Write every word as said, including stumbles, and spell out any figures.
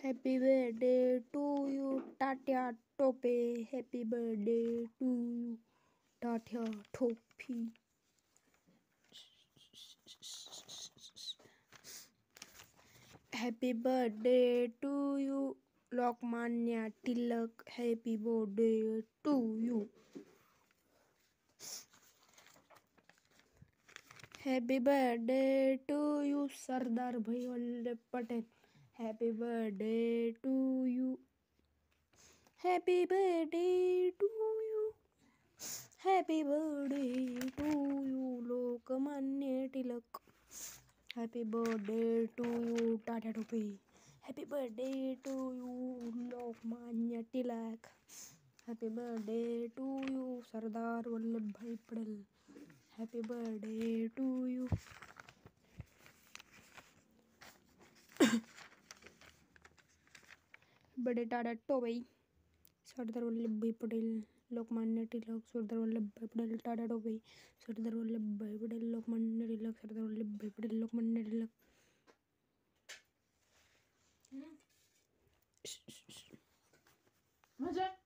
Happy birthday to you, Tatya Tope. Happy birthday to you, Tatya Tope. Happy birthday to you, Lokmanya Tilak. Happy birthday to you. Happy birthday to you, Sardar Bhai Vallabh Patel. Happy birthday to you. Happy birthday to you. Happy birthday to you, Lokmanya Tilak. Happy birthday to you, Tata Tope. Happy birthday to you, Lokmanya Tilak. Happy birthday to you, Sardar Vallabh Bhai Patel. Happy birthday to you. बड़े टाटा टोपे सरदार वल्लभ भाई पटेल लोकमान्य तिलक सरदार वल्लभ भाई पटेल टाटा टोपे सरदार वल्लभ भाई पटेल लोकमान्य तिलक सरदार वल्लभ भाई पटेल लोकमान्य तिलक मजा